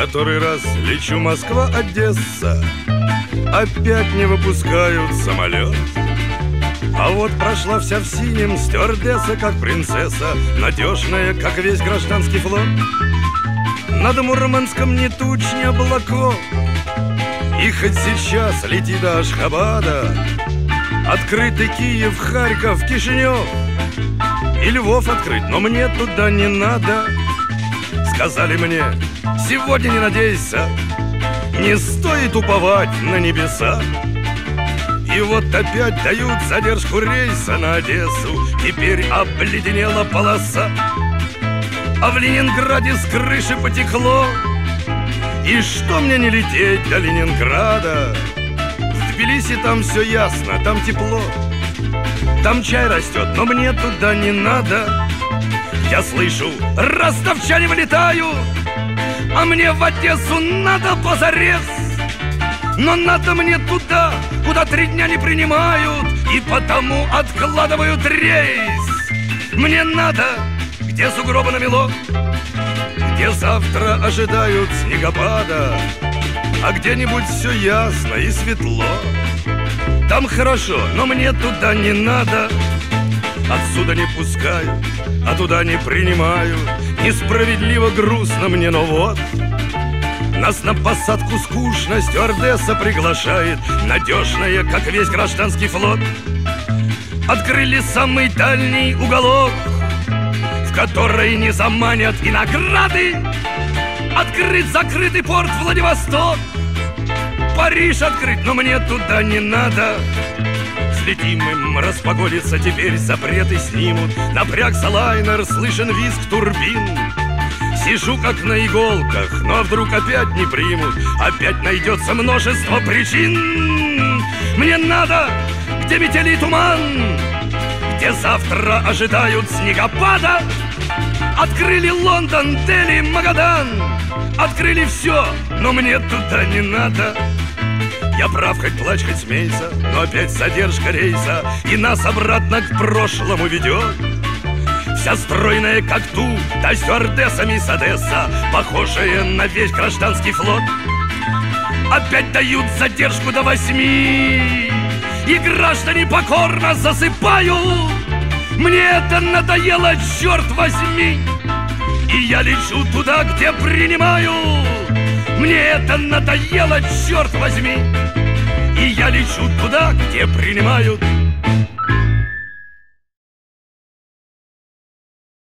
Который раз лечу Москва-Одесса, опять не выпускают самолет. А вот прошла вся в синем стюардесса, как принцесса, надежная, как весь гражданский флот. Над Мурманском ни туч, ни облаков, и хоть сейчас лети до Ашхабада, открытый Киев, Харьков, Кишинев и Львов открыть, но мне туда не надо. Сказали мне: сегодня не надейся, не стоит уповать на небеса. И вот опять дают задержку рейса на Одессу, теперь обледенела полоса. А в Ленинграде с крыши потекло, и что мне не лететь до Ленинграда? В Тбилиси там все ясно, там тепло, там чай растет, но мне туда не надо. Я слышу, ростовчане вылетают, а мне в Одессу надо позарез. Но надо мне туда, куда 3 дня не принимают, и потому откладывают рейс. Мне надо, где сугробы намело, где завтра ожидают снегопада, а где-нибудь все ясно и светло. Там хорошо, но мне туда не надо. Отсюда не пускают, а туда не принимают. Несправедливо грустно мне, но вот нас на посадку скучно стюардесса приглашает, надежная, как весь гражданский флот. Открыли самый дальний уголок, в который не заманят и награды. Открыт закрытый порт Владивосток, Париж открыт, но мне туда не надо. Взлетим им, распогодится, теперь запреты снимут. Напрягся лайнер, слышен визг турбин. Сижу как на иголках, но вдруг опять не примут. Опять найдется множество причин. Мне надо, где метели и туман, где завтра ожидают снегопада. Открыли Лондон, Дели, Магадан, открыли все, но мне туда не надо. Я прав, хоть плачь, хоть смейся, но опять задержка рейса, и нас обратно к прошлому ведет. Вся стройная, как ту, да стюардесса мисс Одесса, похожая на весь гражданский флот. Опять дают задержку до 8, и граждане покорно засыпают. Мне это надоело, черт возьми, и я лечу туда, где принимают. Мне это надоело, черт возьми, и я лечу туда, где принимают.